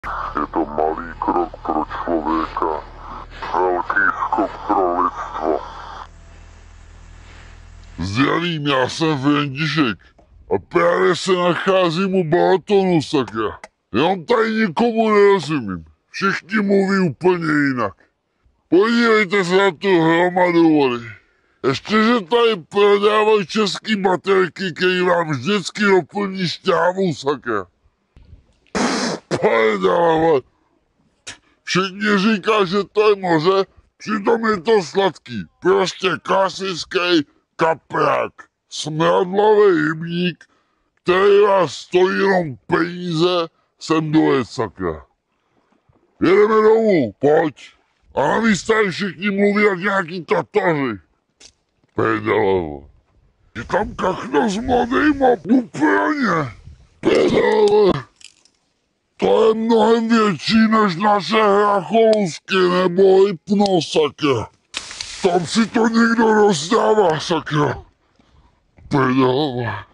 Je to malý krok pro člověka, velký skok pro lidstvo. Zdravím, já jsem František a právě se nacházím u Balatonu, sakra. Jenom tady nikomu nerozumím. Všichni mluví úplně jinak. Podívejte se na tu hromadu vody. Ještě, že tady prodávají český baterky, který vám vždycky doplní šťávu, sakra. Pojďte, všichni říká, že to je moře, přitom je to sladký. Prostě klasický kaprák. Smradlavý rybník, který vás stojí jenom peníze, sem dojet, sakra. Jedeme domů, pojď. A navíc tady všichni mluví jak nějaký tatoři. Prdele, je tam kachno s mladýma úplně. Prdele, to je mnohem větší než naše hracholusky nebo hypno, sakra. Tam si to někdo rozdává, sakra. Prdele.